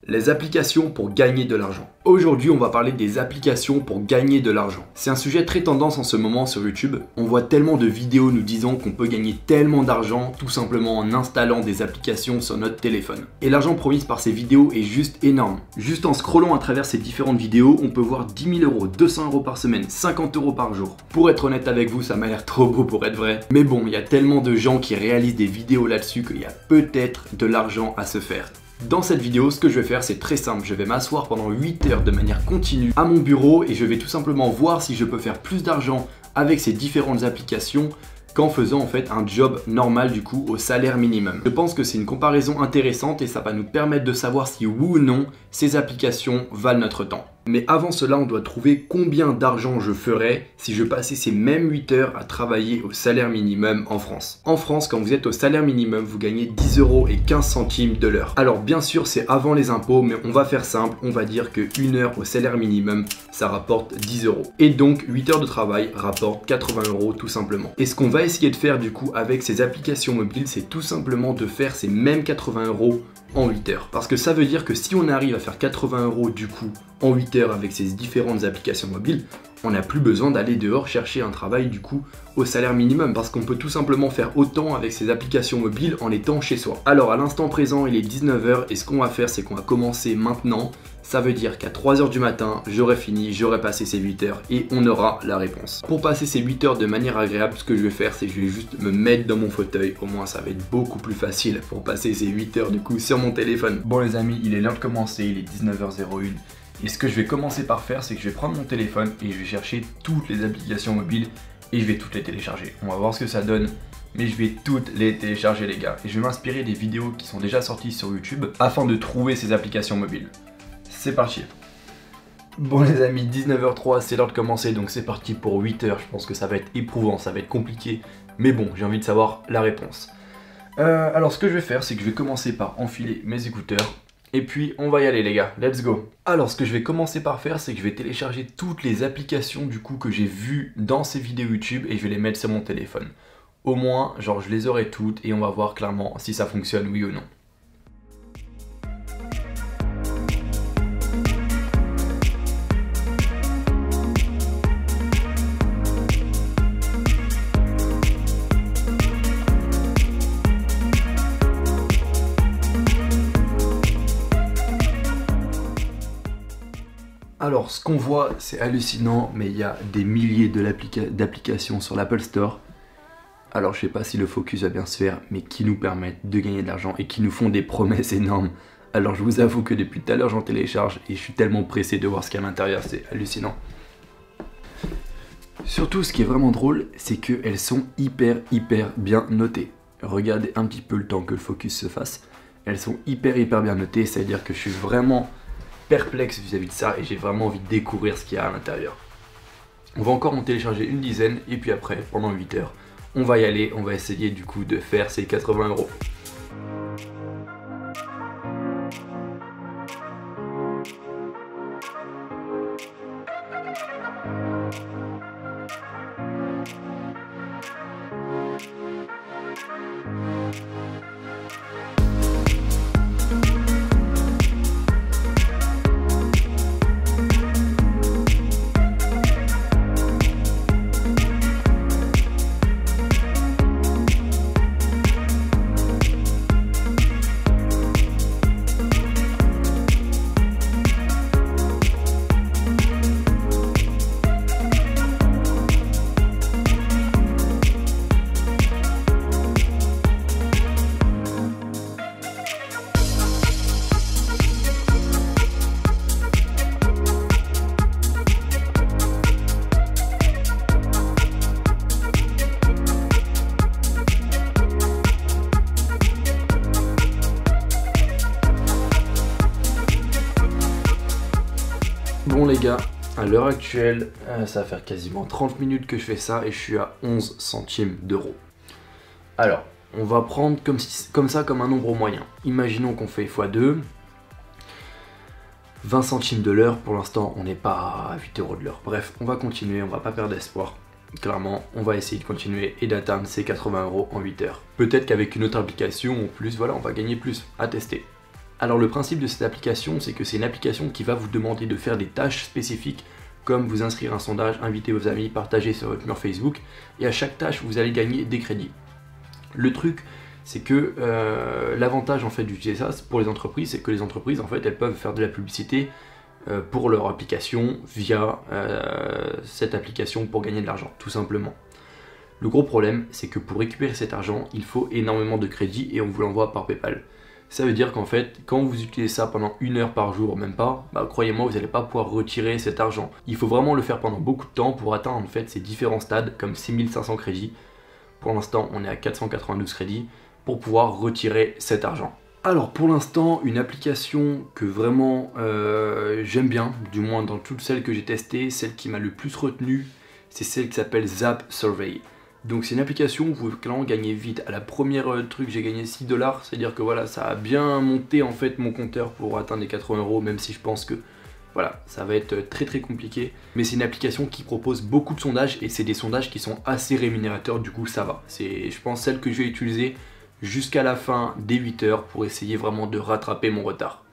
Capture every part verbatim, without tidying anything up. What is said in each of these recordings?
Les applications pour gagner de l'argent. Aujourd'hui, on va parler des applications pour gagner de l'argent. C'est un sujet très tendance en ce moment sur YouTube. On voit tellement de vidéos nous disant qu'on peut gagner tellement d'argent tout simplement en installant des applications sur notre téléphone. Et l'argent promis par ces vidéos est juste énorme. Juste en scrollant à travers ces différentes vidéos, on peut voir dix mille euros, deux cents euros par semaine, cinquante euros par jour. Pour être honnête avec vous, ça m'a l'air trop beau pour être vrai. Mais bon, il y a tellement de gens qui réalisent des vidéos là-dessus qu'il y a peut-être de l'argent à se faire. Dans cette vidéo, ce que je vais faire, c'est très simple. Je vais m'asseoir pendant huit heures de manière continue à mon bureau et je vais tout simplement voir si je peux faire plus d'argent avec ces différentes applications qu'en faisant en fait un job normal du coup au salaire minimum. Je pense que c'est une comparaison intéressante et ça va nous permettre de savoir si oui ou non ces applications valent notre temps. Mais avant cela, on doit trouver combien d'argent je ferais si je passais ces mêmes huit heures à travailler au salaire minimum en France. En France, quand vous êtes au salaire minimum, vous gagnez dix euros et quinze centimes de l'heure. Alors bien sûr, c'est avant les impôts, mais on va faire simple. On va dire que une heure au salaire minimum, ça rapporte dix euros. Et donc, huit heures de travail rapporte quatre-vingts euros tout simplement. Et ce qu'on va essayer de faire du coup avec ces applications mobiles, c'est tout simplement de faire ces mêmes quatre-vingts euros en huit heures. Parce que ça veut dire que si on arrive à faire quatre-vingts euros du coup en huit heures avec ces différentes applications mobiles, on n'a plus besoin d'aller dehors chercher un travail du coup au salaire minimum parce qu'on peut tout simplement faire autant avec ces applications mobiles en étant chez soi. Alors à l'instant présent, il est dix-neuf heures et ce qu'on va faire, c'est qu'on va commencer maintenant. Ça veut dire qu'à trois heures du matin, j'aurai fini, j'aurai passé ces huit heures et on aura la réponse. Pour passer ces huit heures de manière agréable, ce que je vais faire, c'est que je vais juste me mettre dans mon fauteuil. Au moins, ça va être beaucoup plus facile pour passer ces huit heures du coup sur mon téléphone. Bon les amis, il est l'heure de commencer, il est dix-neuf heures zéro un. Et ce que je vais commencer par faire, c'est que je vais prendre mon téléphone et je vais chercher toutes les applications mobiles et je vais toutes les télécharger. On va voir ce que ça donne. Mais je vais toutes les télécharger les gars. Et je vais m'inspirer des vidéos qui sont déjà sorties sur YouTube afin de trouver ces applications mobiles. C'est parti. Bon les amis, dix-neuf heures trois, c'est l'heure de commencer, donc c'est parti pour huit heures. Je pense que ça va être éprouvant, ça va être compliqué, mais bon, j'ai envie de savoir la réponse. Euh, alors ce que je vais faire, c'est que je vais commencer par enfiler mes écouteurs, et puis on va y aller les gars, let's go. Alors ce que je vais commencer par faire, c'est que je vais télécharger toutes les applications du coup que j'ai vues dans ces vidéos YouTube, et je vais les mettre sur mon téléphone. Au moins, genre je les aurai toutes, et on va voir clairement si ça fonctionne oui ou non. Alors ce qu'on voit c'est hallucinant, mais il y a des milliers d'applications sur l'Apple Store. Alors je sais pas si le focus va bien se faire, mais qui nous permettent de gagner de l'argent et qui nous font des promesses énormes. Alors je vous avoue que depuis tout à l'heure j'en télécharge et je suis tellement pressé de voir ce qu'il y a à l'intérieur, c'est hallucinant. Surtout ce qui est vraiment drôle, c'est qu'elles sont hyper hyper bien notées. Regardez un petit peu le temps que le focus se fasse. Elles sont hyper hyper bien notées, c'est à dire que je suis vraiment perplexe vis-à-vis de ça et j'ai vraiment envie de découvrir ce qu'il y a à l'intérieur. On va encore en télécharger une dizaine et puis après, pendant huit heures, on va y aller, on va essayer du coup de faire ces quatre-vingts euros. Bon les gars, à l'heure actuelle, euh, ça va faire quasiment trente minutes que je fais ça et je suis à onze centimes d'euros. Alors, on va prendre comme, si, comme ça comme un nombre moyen. Imaginons qu'on fait fois deux. vingt centimes de l'heure, pour l'instant on n'est pas à huit euros de l'heure. Bref, on va continuer, on va pas perdre espoir. Clairement, on va essayer de continuer et d'atteindre ces quatre-vingts euros en huit heures. Peut-être qu'avec une autre application en plus, voilà, on va gagner plus. À tester. Alors le principe de cette application, c'est que c'est une application qui va vous demander de faire des tâches spécifiques, comme vous inscrire un sondage, inviter vos amis, partager sur votre mur Facebook, et à chaque tâche, vous allez gagner des crédits. Le truc, c'est que euh, l'avantage en fait d'utiliser ça pour les entreprises, c'est que les entreprises, en fait, elles peuvent faire de la publicité euh, pour leur application via euh, cette application pour gagner de l'argent, tout simplement. Le gros problème, c'est que pour récupérer cet argent, il faut énormément de crédits et on vous l'envoie par PayPal. Ça veut dire qu'en fait, quand vous utilisez ça pendant une heure par jour, même pas, bah, croyez-moi, vous n'allez pas pouvoir retirer cet argent. Il faut vraiment le faire pendant beaucoup de temps pour atteindre en fait ces différents stades, comme six mille cinq cents crédits. Pour l'instant, on est à quatre cent quatre-vingt-douze crédits pour pouvoir retirer cet argent. Alors pour l'instant, une application que vraiment euh, j'aime bien, du moins dans toutes celles que j'ai testées, celle qui m'a le plus retenu, c'est celle qui s'appelle Zap Survey. Donc c'est une application où vous pouvez clairement gagner vite. À la première euh, truc, j'ai gagné six dollars, c'est-à-dire que voilà, ça a bien monté en fait mon compteur pour atteindre les quatre-vingts euros, même si je pense que voilà, ça va être très très compliqué. Mais c'est une application qui propose beaucoup de sondages et c'est des sondages qui sont assez rémunérateurs, du coup ça va. C'est, je pense, celle que je vais utiliser jusqu'à la fin des huit heures pour essayer vraiment de rattraper mon retard.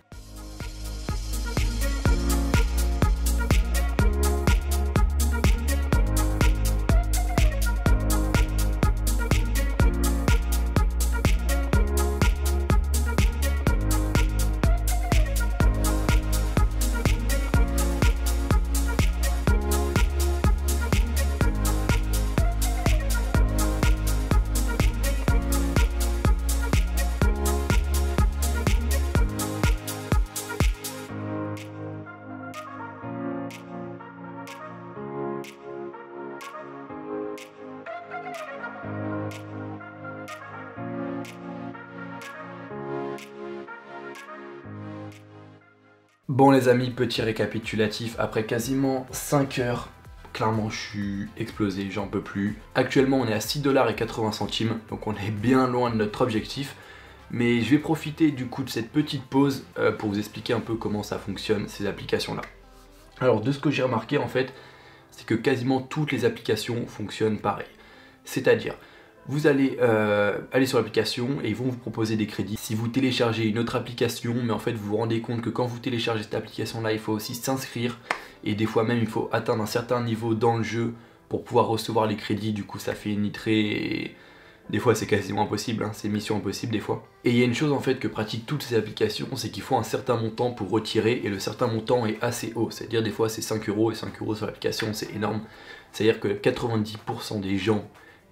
Bon les amis, petit récapitulatif, après quasiment cinq heures, clairement je suis explosé, j'en peux plus. Actuellement on est à six dollars et quatre-vingts centimes, donc on est bien loin de notre objectif. Mais je vais profiter du coup de cette petite pause euh, pour vous expliquer un peu comment ça fonctionne ces applications là. Alors de ce que j'ai remarqué en fait, c'est que quasiment toutes les applications fonctionnent pareil. C'est-à-dire, vous allez euh, aller sur l'application et ils vont vous proposer des crédits. Si vous téléchargez une autre application, mais en fait vous vous rendez compte que quand vous téléchargez cette application là, il faut aussi s'inscrire. Et des fois même il faut atteindre un certain niveau dans le jeu pour pouvoir recevoir les crédits. Du coup ça fait nitrer et des fois c'est quasiment impossible, hein. C'est mission impossible des fois. Et il y a une chose en fait que pratiquent toutes ces applications, c'est qu'il faut un certain montant pour retirer et le certain montant est assez haut. C'est-à-dire des fois c'est cinq euros et cinq euros sur l'application c'est énorme. C'est-à-dire que quatre-vingt-dix pour cent des gens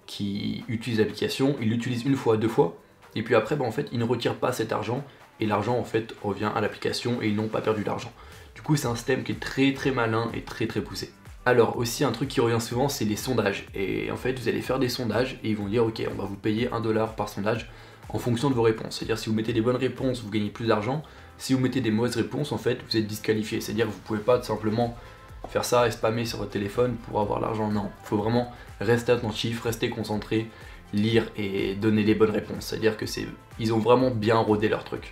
qui utilisent l'application, ils l'utilisent une fois, deux fois, et puis après, bah, en fait, ils ne retirent pas cet argent, et l'argent, en fait, revient à l'application, et ils n'ont pas perdu d'argent. Du coup, c'est un système qui est très très malin et très très poussé. Alors, aussi, un truc qui revient souvent, c'est les sondages. Et en fait, vous allez faire des sondages, et ils vont dire, ok, on va vous payer un dollar par sondage, en fonction de vos réponses. C'est-à-dire, si vous mettez des bonnes réponses, vous gagnez plus d'argent. Si vous mettez des mauvaises réponses, en fait, vous êtes disqualifié. C'est-à-dire que vous ne pouvez pas tout simplement faire ça et spammer sur votre téléphone pour avoir l'argent. Non, il faut vraiment rester attentif, rester concentré, lire et donner les bonnes réponses. C'est-à-dire que c'est, ils ont vraiment bien rodé leur truc.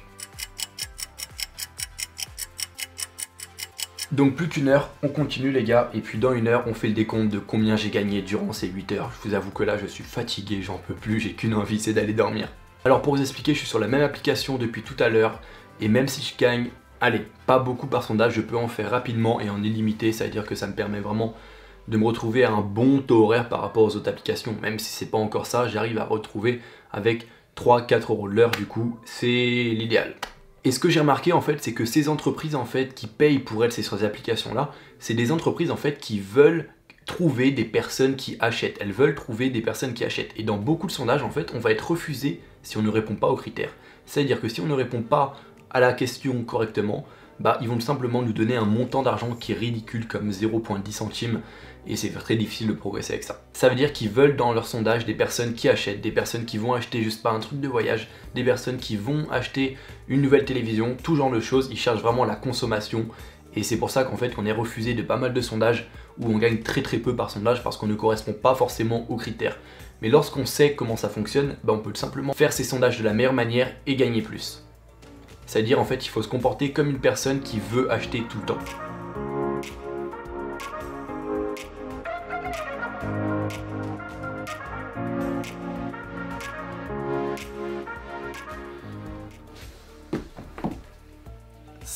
Donc plus qu'une heure, on continue les gars, et puis dans une heure, on fait le décompte de combien j'ai gagné durant ces huit heures. Je vous avoue que là, je suis fatigué, j'en peux plus, j'ai qu'une envie, c'est d'aller dormir. Alors pour vous expliquer, je suis sur la même application depuis tout à l'heure, et même si je gagne, allez, pas beaucoup par sondage, je peux en faire rapidement et en illimité, ça veut dire que ça me permet vraiment de me retrouver à un bon taux horaire par rapport aux autres applications. Même si c'est pas encore ça, j'arrive à retrouver avec trois à quatre euros de l'heure, du coup, c'est l'idéal. Et ce que j'ai remarqué en fait, c'est que ces entreprises en fait qui payent pour elles ces applications-là, c'est des entreprises en fait qui veulent trouver des personnes qui achètent. Elles veulent trouver des personnes qui achètent. Et dans beaucoup de sondages, en fait, on va être refusé si on ne répond pas aux critères. C'est-à-dire que si on ne répond pas à la question correctement, bah, ils vont tout simplement nous donner un montant d'argent qui est ridicule comme zéro virgule dix centimes et c'est très difficile de progresser avec ça. Ça veut dire qu'ils veulent dans leur sondage des personnes qui achètent, des personnes qui vont acheter juste pas un truc de voyage, des personnes qui vont acheter une nouvelle télévision, tout genre de choses. Ils cherchent vraiment la consommation et c'est pour ça qu'en fait on est refusé de pas mal de sondages où on gagne très très peu par sondage parce qu'on ne correspond pas forcément aux critères. Mais lorsqu'on sait comment ça fonctionne, bah, on peut tout simplement faire ces sondages de la meilleure manière et gagner plus. C'est-à-dire en fait il faut se comporter comme une personne qui veut acheter tout le temps.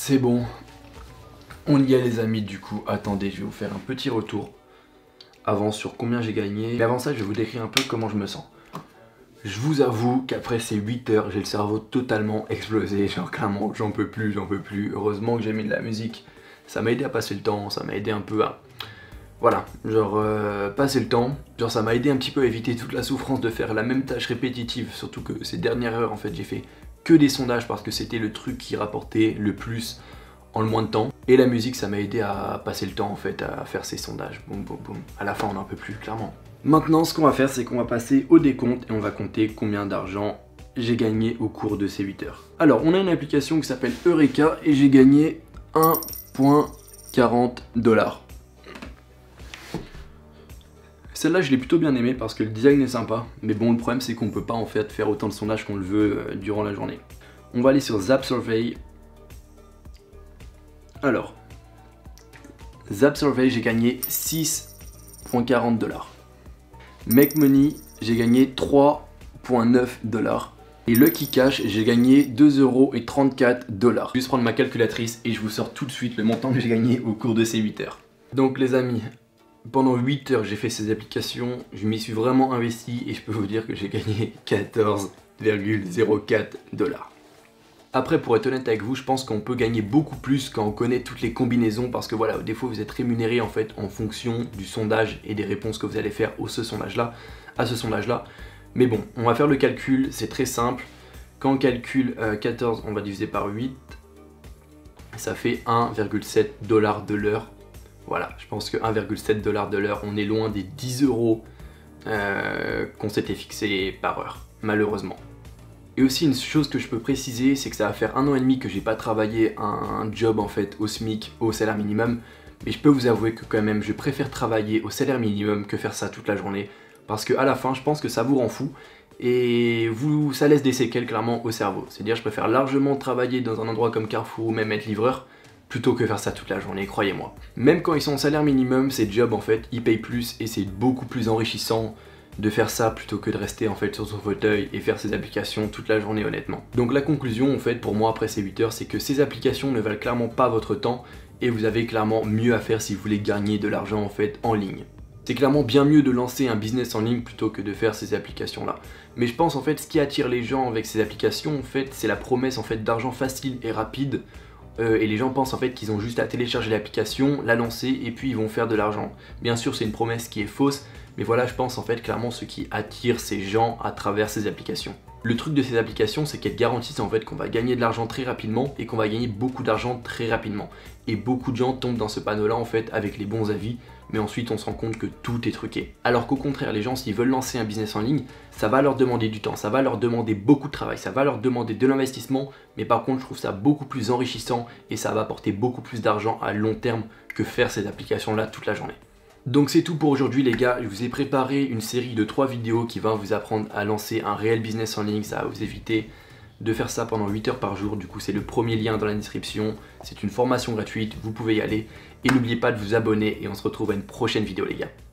c'est bon. On y est les amis, du coup, attendez, je vais vous faire un petit retour avant sur combien j'ai gagné. Mais avant ça, je vais vous décrire un peu comment je me sens. Je vous avoue qu'après ces huit heures, j'ai le cerveau totalement explosé. Genre clairement, j'en peux plus, j'en peux plus. Heureusement que j'ai mis de la musique. Ça m'a aidé à passer le temps, ça m'a aidé un peu à... Voilà, genre euh, passer le temps. Genre ça m'a aidé un petit peu à éviter toute la souffrance de faire la même tâche répétitive. Surtout que ces dernières heures, en fait, j'ai fait que des sondages parce que c'était le truc qui rapportait le plus en le moins de temps. Et la musique, ça m'a aidé à passer le temps, en fait, à faire ces sondages. Boum, boum, boum. À la fin, on n'en peut plus, clairement. Maintenant, ce qu'on va faire, c'est qu'on va passer au décompte et on va compter combien d'argent j'ai gagné au cours de ces huit heures. Alors, on a une application qui s'appelle Eureka et j'ai gagné un virgule quarante dollars. Celle-là, je l'ai plutôt bien aimée parce que le design est sympa. Mais bon, le problème, c'est qu'on peut pas en fait faire autant de sondages qu'on le veut euh, durant la journée. On va aller sur Zap Survey. Alors, Zap Survey, j'ai gagné six virgule quarante dollars. Make Money, j'ai gagné trois virgule neuf dollars. Et Lucky Cash, j'ai gagné deux euros trente-quatre dollars. Je vais juste prendre ma calculatrice et je vous sors tout de suite le montant que j'ai gagné au cours de ces huit heures. Donc les amis, pendant huit heures j'ai fait ces applications, je m'y suis vraiment investi et je peux vous dire que j'ai gagné quatorze virgule zéro quatre dollars. Après, pour être honnête avec vous, je pense qu'on peut gagner beaucoup plus quand on connaît toutes les combinaisons parce que voilà, des fois vous êtes rémunéré en fait en fonction du sondage et des réponses que vous allez faire au ce sondage-là, à ce sondage-là. Mais bon, on va faire le calcul, c'est très simple. Quand on calcule euh, quatorze, on va diviser par huit, ça fait un virgule sept dollars de l'heure. Voilà, je pense que un virgule sept dollars de l'heure, on est loin des dix euros euh, qu'on s'était fixé par heure, malheureusement. Et aussi une chose que je peux préciser, c'est que ça va faire un an et demi que j'ai pas travaillé un job en fait au SMIC, au salaire minimum. Mais je peux vous avouer que quand même, je préfère travailler au salaire minimum que faire ça toute la journée. Parce qu'à la fin, je pense que ça vous rend fou et vous, ça laisse des séquelles clairement au cerveau. C'est-à-dire, je préfère largement travailler dans un endroit comme Carrefour ou même être livreur plutôt que faire ça toute la journée, croyez-moi. Même quand ils sont au salaire minimum, ces jobs en fait, ils payent plus et c'est beaucoup plus enrichissant de faire ça plutôt que de rester en fait sur son fauteuil et faire ses applications toute la journée honnêtement. Donc la conclusion en fait pour moi après ces huit heures, c'est que ces applications ne valent clairement pas votre temps et vous avez clairement mieux à faire si vous voulez gagner de l'argent en fait en ligne. C'est clairement bien mieux de lancer un business en ligne plutôt que de faire ces applications là. Mais je pense en fait ce qui attire les gens avec ces applications en fait c'est la promesse en fait d'argent facile et rapide euh, et les gens pensent en fait qu'ils ont juste à télécharger l'application, la lancer et puis ils vont faire de l'argent. Bien sûr c'est une promesse qui est fausse mais voilà je pense en fait clairement ce qui attire ces gens à travers ces applications. Le truc de ces applications, c'est qu'elles garantissent en fait qu'on va gagner de l'argent très rapidement et qu'on va gagner beaucoup d'argent très rapidement. Et beaucoup de gens tombent dans ce panneau-là en fait avec les bons avis, mais ensuite on se rend compte que tout est truqué. Alors qu'au contraire, les gens s'ils veulent lancer un business en ligne, ça va leur demander du temps, ça va leur demander beaucoup de travail, ça va leur demander de l'investissement, mais par contre je trouve ça beaucoup plus enrichissant et ça va apporter beaucoup plus d'argent à long terme que faire ces applications-là toute la journée. Donc c'est tout pour aujourd'hui les gars, je vous ai préparé une série de trois vidéos qui va vous apprendre à lancer un réel business en ligne, ça va vous éviter de faire ça pendant huit heures par jour, du coup c'est le premier lien dans la description, c'est une formation gratuite, vous pouvez y aller, et n'oubliez pas de vous abonner et on se retrouve à une prochaine vidéo les gars.